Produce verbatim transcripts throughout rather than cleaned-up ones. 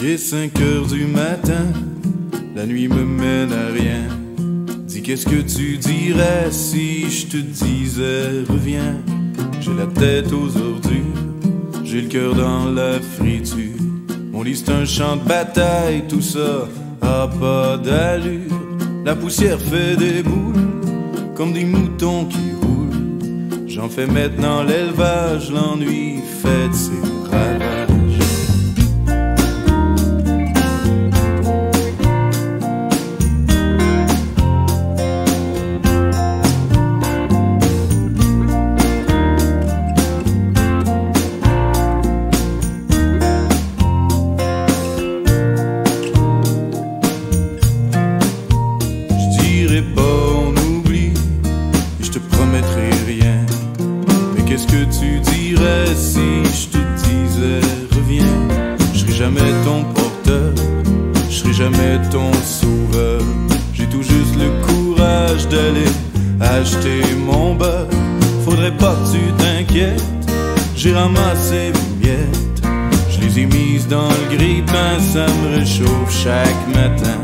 Il est cinq heures du matin, la nuit me mène à rien. Dis qu'est-ce que tu dirais si je te disais reviens. J'ai la tête aux ordures, j'ai le cœur dans la friture. Mon lit c'est un champ de bataille, tout ça a pas d'allure. La poussière fait des boules, comme des moutons qui roulent. J'en fais maintenant l'élevage, l'ennui fait de ses ravages. Qu'est-ce que tu dirais si je te disais reviens? Je serai jamais ton porteur, je serai jamais ton sauveur. J'ai tout juste le courage d'aller acheter mon beurre. Faudrait pas que tu t'inquiètes, j'ai ramassé mes miettes. Je les ai mises dans le grille-pain, ça me réchauffe chaque matin.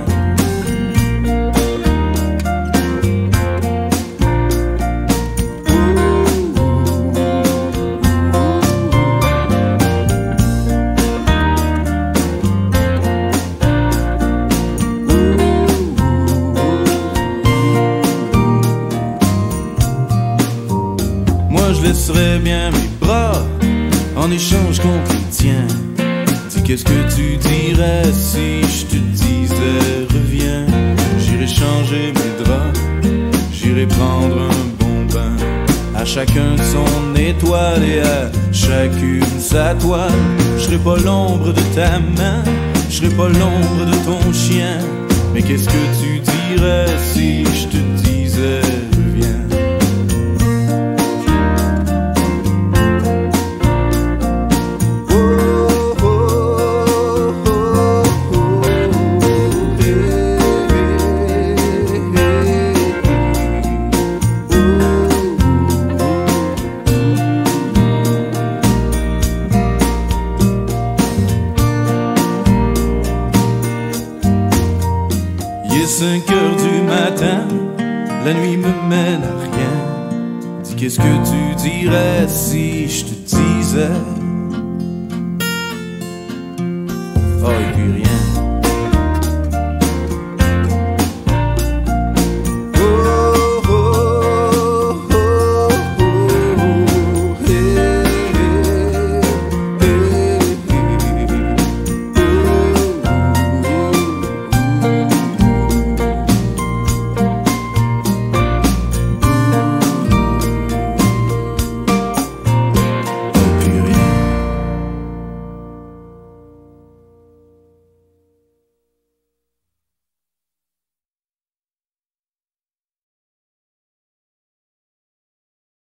Je laisserais bien mes bras en échange contre les tiens. Dis qu'est-ce que tu dirais si je te disais reviens. J'irai changer mes draps, j'irai prendre un bon bain. À chacun son étoile et à chacune sa toile. Je serai pas l'ombre de ta main, je serai pas l'ombre de ton chien. Mais qu'est-ce que tu dirais si je te disais reviens? Il est cinq heures du matin, la nuit me mène à rien. Dis qu'est-ce que tu dirais si je te disais oh et puis rien.